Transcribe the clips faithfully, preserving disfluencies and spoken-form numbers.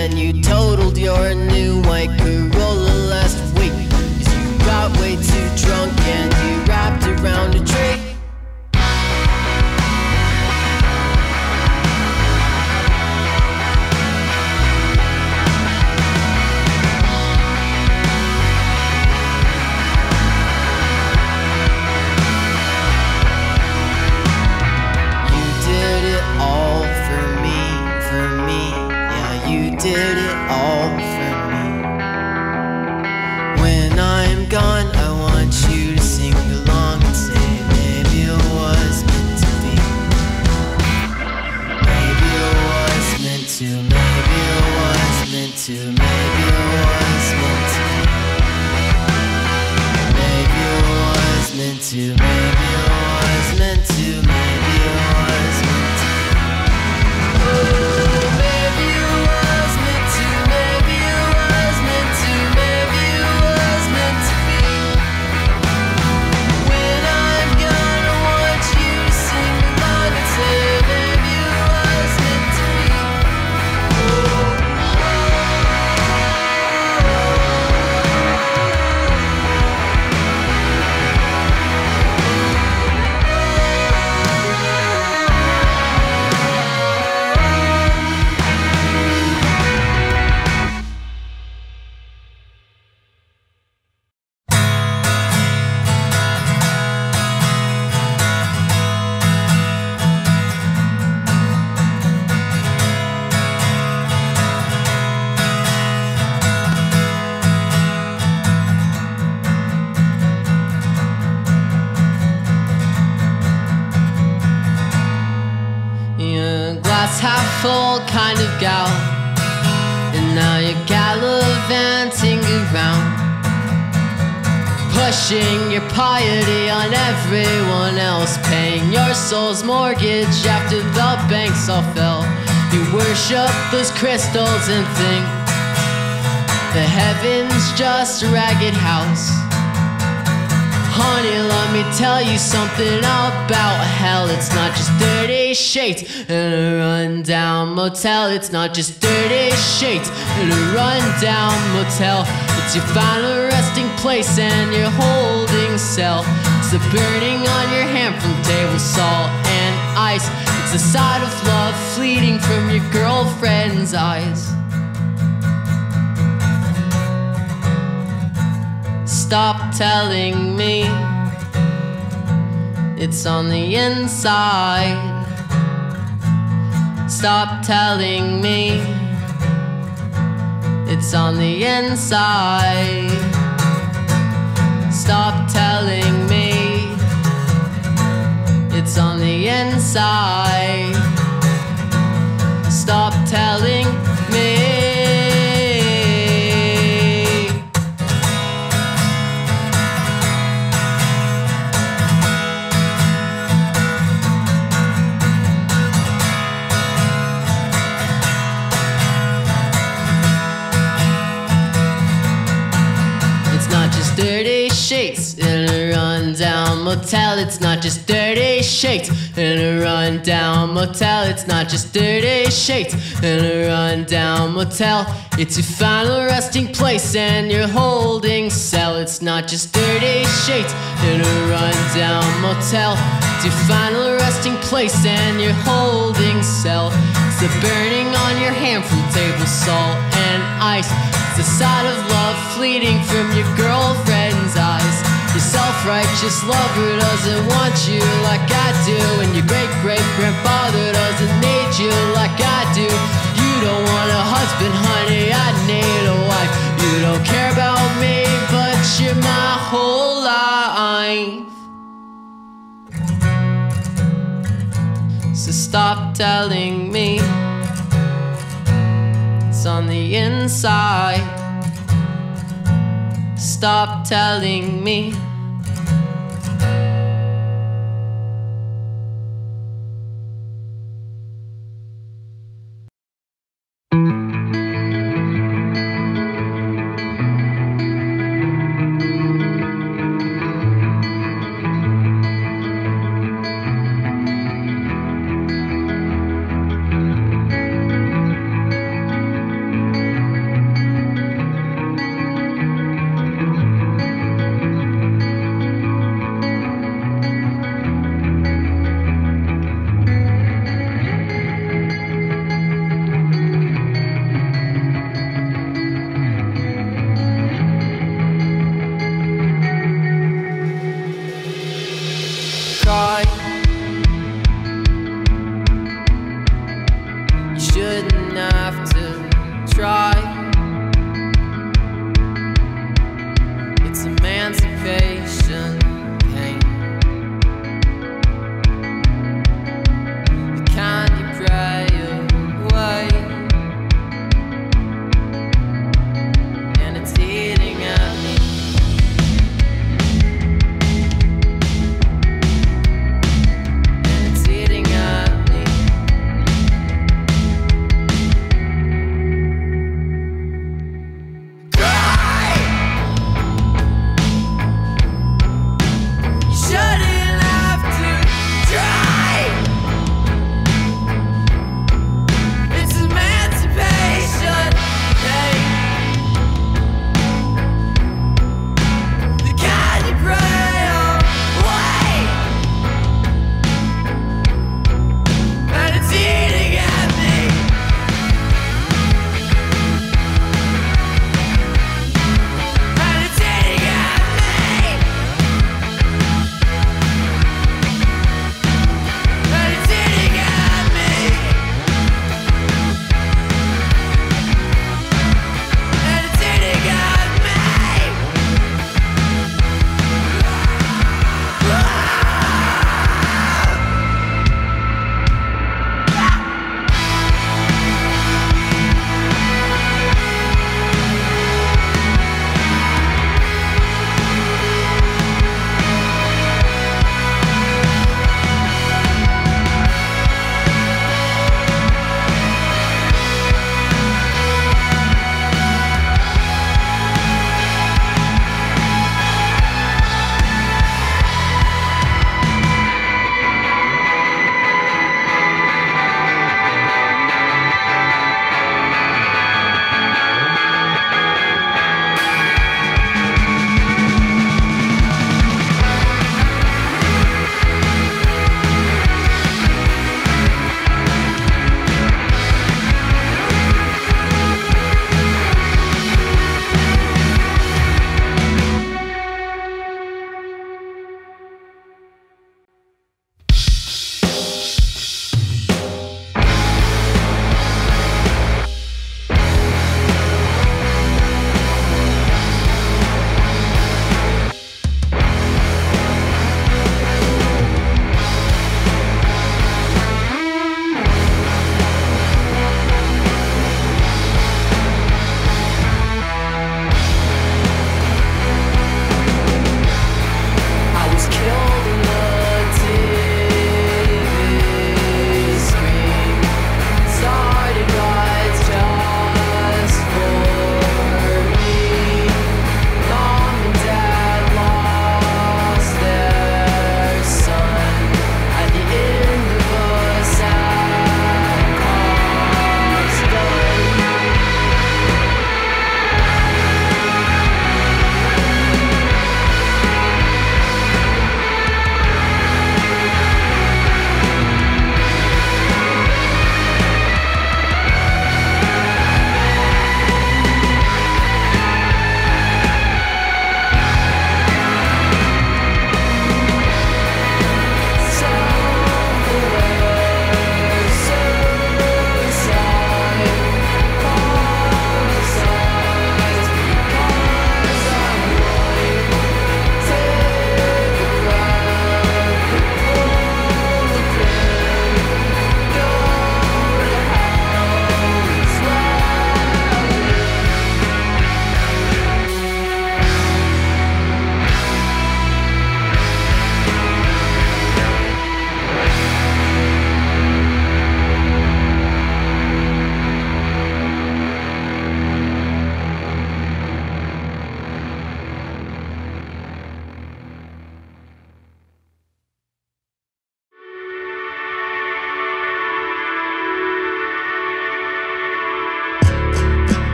and you totaled your new white Corolla last week. 'Cause you got way too drunk and you wrapped around a tree. Did it all for me. When I'm gone, I want you to sing along and say, maybe it was meant to be. Maybe it was meant to, maybe it was meant to, maybe it was meant to be. Maybe it was meant to, maybe it was meant to, maybe it was meant to be. Oh, maybe it was meant to, maybe it was meant to, maybe it was meant to be. When I'm gone, I want you to sing along and say, maybe it was meant to be. Half full kind of gal, and now you're gallivanting around, pushing your piety on everyone else, paying your soul's mortgage after the banks all fell. You worship those crystals and think the heaven's just a ragged house. Honey, let me tell you something about hell. It's not just dirty shades in a rundown motel. It's not just dirty shades in a rundown motel. It's your final resting place and your holding cell. It's the burning on your hand from table salt and ice. It's the sight of love fleeting from your girlfriend's eyes. Stop telling me it's on the inside. Stop telling me it's on the inside. Stop telling me it's on the inside. Stop telling me. Dirty shades in a rundown motel. It's not just dirty shades in a rundown motel. It's not just dirty shades in a rundown motel. It's your final resting place and your holding cell. It's not just dirty shades in a rundown motel. It's your final resting place and your holding cell. It's the burning on your hand from table salt and ice. It's the sight of love fleeting from your girlfriend's eyes. Your self-righteous lover doesn't want you like I do, and your great-great-grandfather doesn't need you like I do. You don't want a husband, honey, I need a wife. You don't care about me, but you're my whole life. So stop telling me it's on the inside. Stop telling me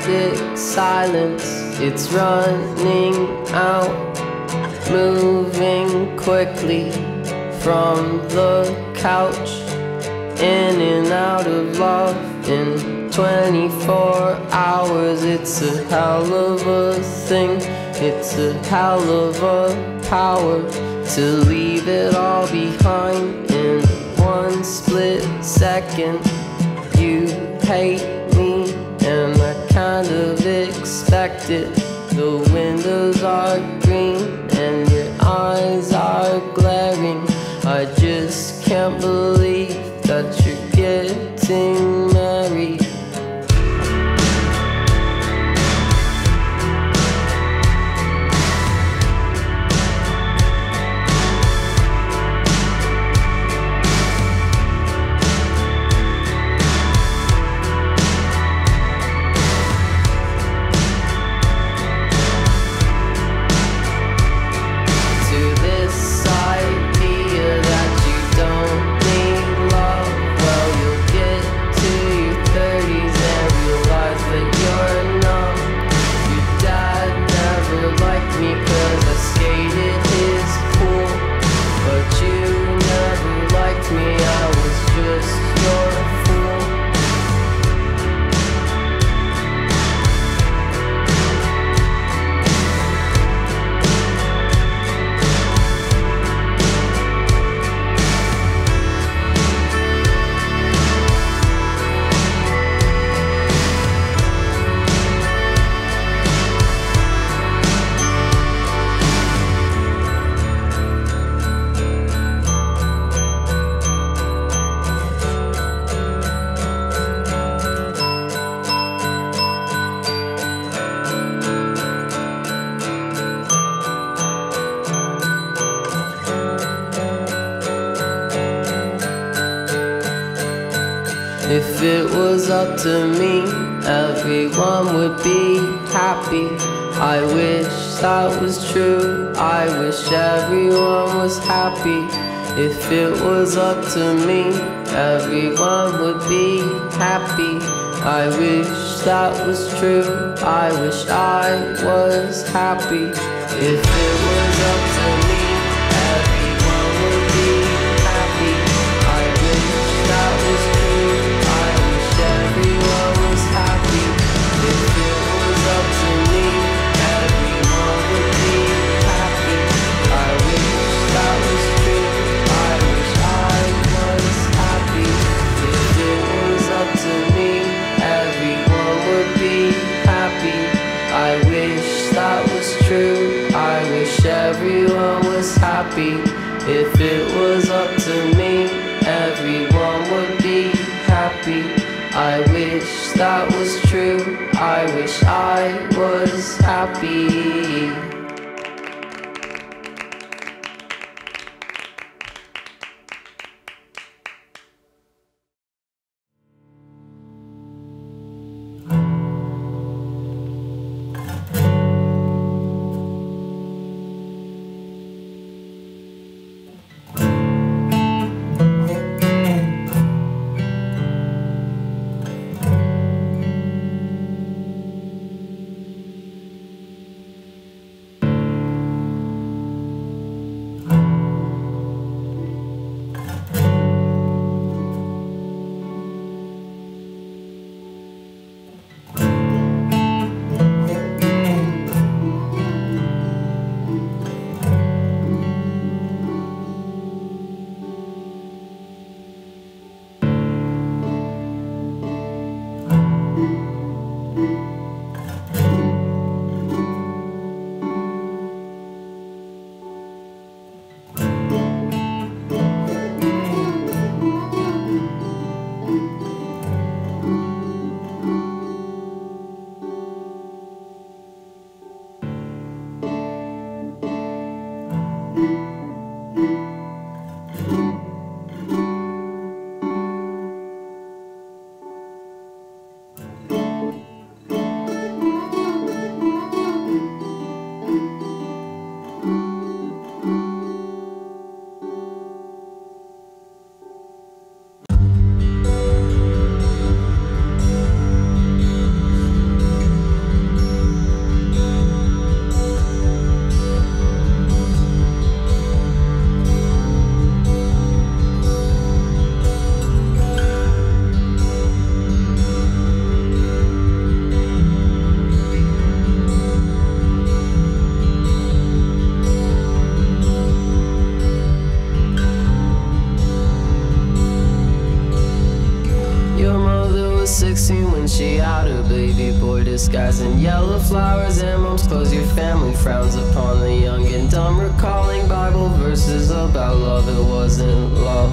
electric silence, it's running out, moving quickly from the couch, in and out of love in twenty-four hours. It's a hell of a thing, it's a hell of a power to leave it all behind in one split second. You hate me and I kind of expect it. The windows are green and your eyes are glaring. I just can't believe that you're getting married. If it was up to me, everyone would be happy. I wish that was true, I wish everyone was happy. If it was up to me, everyone would be happy. I wish that was true, I wish I was happy. If it was up to me, everyone would be happy. I wish that was true, I wish everyone was happy. If it was up to me, everyone would be happy. I wish that was true, I wish I was happy. If it was up to me, everyone would be happy. I wish that was true, I wish everyone was happy. If it was up to me, everyone would be happy. I wish that was true, I wish I was happy. she had her baby boy disguised in yellow flowers and mom's clothes. Your family frowns upon the young and dumb, recalling Bible verses about love. It wasn't love.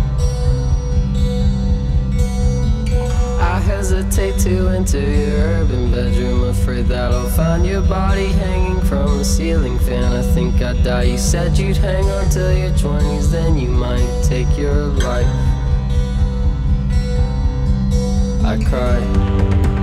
I hesitate to enter your urban bedroom, afraid that I'll find your body hanging from a ceiling fan. I think I'd die. You said you'd hang on till your twenties, then you might take your life. I cried.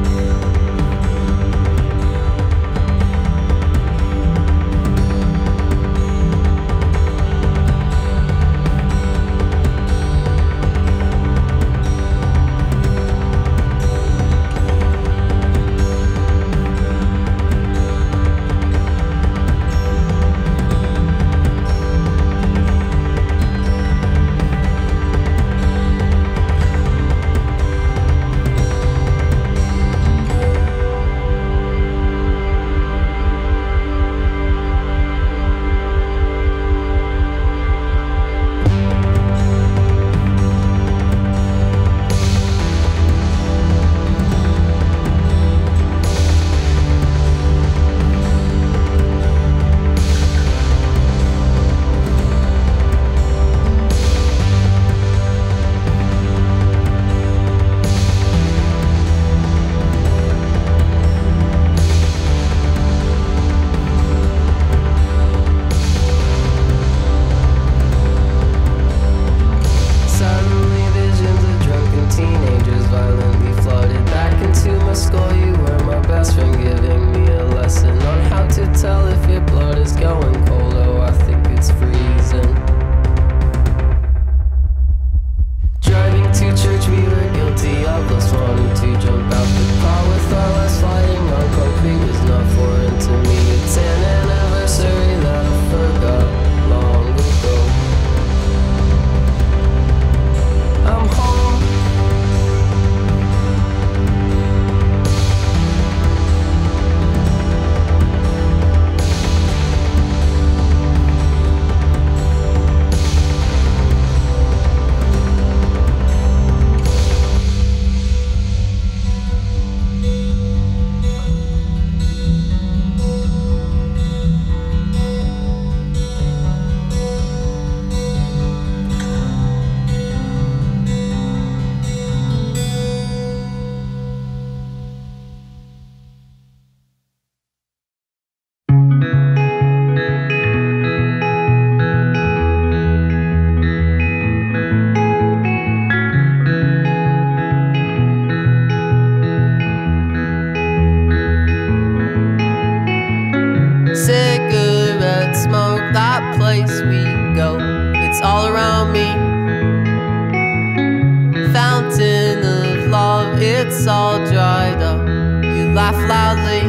It's all dried up. You laugh loudly.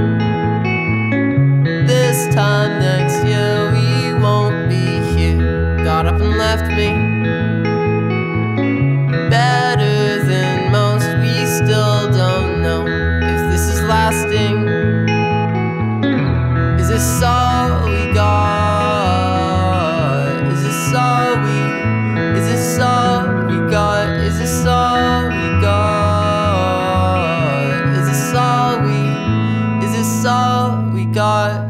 This time next year we won't be here. Got up and left me. Better than most, we still don't know if this is lasting. Is this all we got? Is this all we, is this all we got? Is this all we got? Is this all we, is this all we got?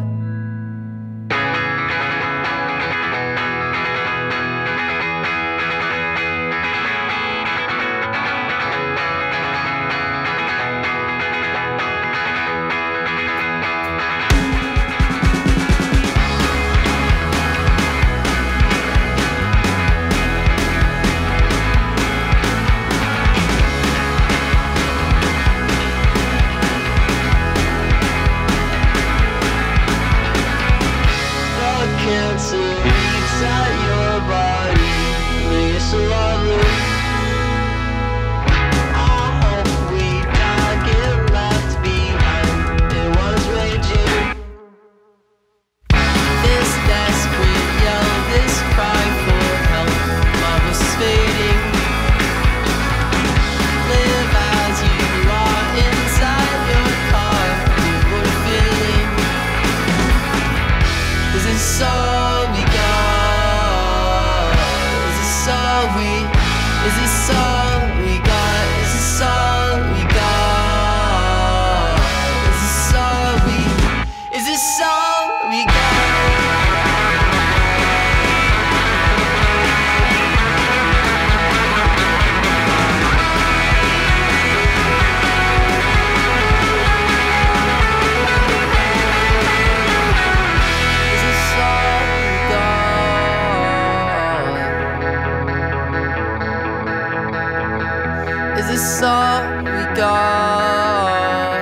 Is this all we got? Is this all we got? this all we got?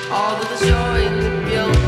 all of the joy and the guilt